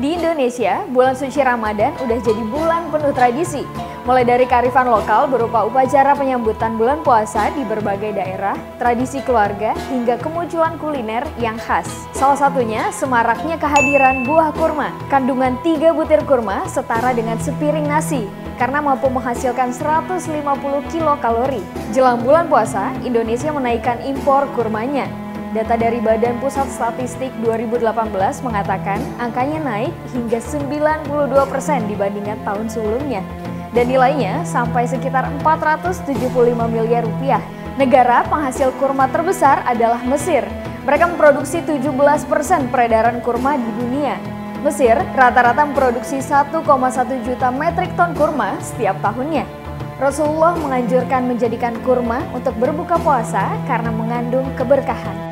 Di Indonesia, bulan suci Ramadan udah jadi bulan penuh tradisi. Mulai dari kearifan lokal berupa upacara penyambutan bulan puasa di berbagai daerah, tradisi keluarga, hingga kemunculan kuliner yang khas. Salah satunya semaraknya kehadiran buah kurma. Kandungan 3 butir kurma setara dengan sepiring nasi karena mampu menghasilkan 150 kilokalori. Jelang bulan puasa, Indonesia menaikkan impor kurmanya. Data dari Badan Pusat Statistik 2018 mengatakan angkanya naik hingga 92% dibandingkan tahun sebelumnya. Dan nilainya sampai sekitar 475 miliar rupiah. Negara penghasil kurma terbesar adalah Mesir. Mereka memproduksi 17% peredaran kurma di dunia. Mesir rata-rata memproduksi 1,1 juta metrik ton kurma setiap tahunnya. Rasulullah menganjurkan menjadikan kurma untuk berbuka puasa karena mengandung keberkahan.